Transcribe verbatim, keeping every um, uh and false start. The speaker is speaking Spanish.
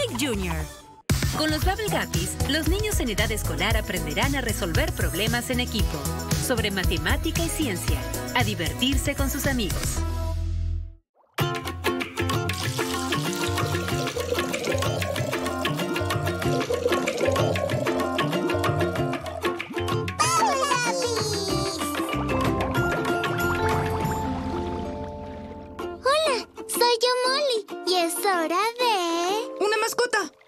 Nick junior Con los Bubble Guppies, los niños en edad escolar aprenderán a resolver problemas en equipo, sobre matemática y ciencia, a divertirse con sus amigos. Hola, soy yo Molly y es hora de... ¡Una mascota!